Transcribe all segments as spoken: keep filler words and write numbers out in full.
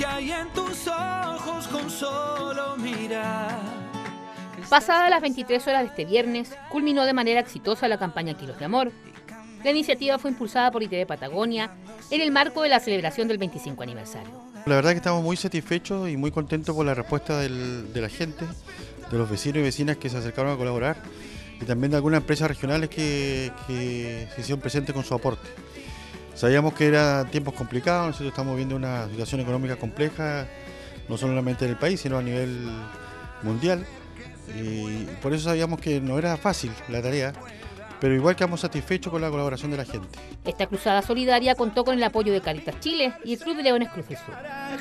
que hay en tus ojos con solo mirar. Pasadas las veintitrés horas de este viernes, culminó de manera exitosa la campaña Kilos de Amor. La iniciativa fue impulsada por I T V Patagonia en el marco de la celebración del veinticinco aniversario. La verdad que estamos muy satisfechos y muy contentos por la respuesta del, de la gente, de los vecinos y vecinas que se acercaron a colaborar y también de algunas empresas regionales que, que se hicieron presentes con su aporte. Sabíamos que eran tiempos complicados, nosotros estamos viendo una situación económica compleja, no solamente en el país, sino a nivel mundial. Y por eso sabíamos que no era fácil la tarea, pero igual quedamos satisfechos con la colaboración de la gente. Esta cruzada solidaria contó con el apoyo de Caritas Chile y el Club de Leones Cruz del Sur.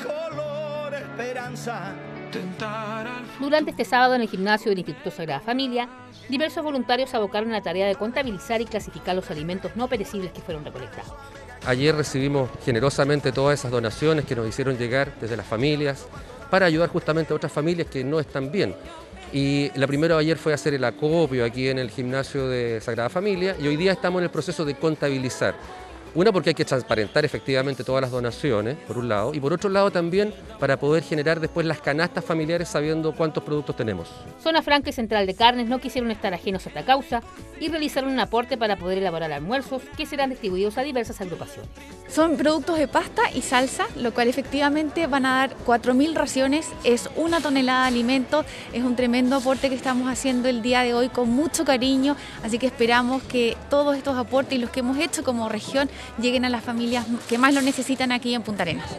Durante este sábado en el gimnasio del Instituto Sagrada Familia, diversos voluntarios abocaron a la tarea de contabilizar y clasificar los alimentos no perecibles que fueron recolectados. Ayer recibimos generosamente todas esas donaciones que nos hicieron llegar desde las familias para ayudar justamente a otras familias que no están bien. Y la primera ayer fue hacer el acopio aquí en el gimnasio de Sagrada Familia y hoy día estamos en el proceso de contabilizar. Una, porque hay que transparentar efectivamente todas las donaciones, por un lado, y por otro lado también para poder generar después las canastas familiares sabiendo cuántos productos tenemos. Zona Franca y Central de Carnes no quisieron estar ajenos a esta causa y realizaron un aporte para poder elaborar almuerzos que serán distribuidos a diversas agrupaciones. Son productos de pasta y salsa, lo cual efectivamente van a dar cuatro mil raciones, es una tonelada de alimentos, es un tremendo aporte que estamos haciendo el día de hoy con mucho cariño, así que esperamos que todos estos aportes y los que hemos hecho como región lleguen a las familias que más lo necesitan aquí en Punta Arenas.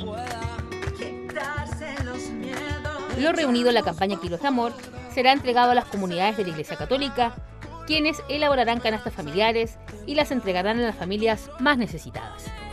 Lo reunido en la campaña Kilos de Amor será entregado a las comunidades de la Iglesia Católica, quienes elaborarán canastas familiares y las entregarán a las familias más necesitadas.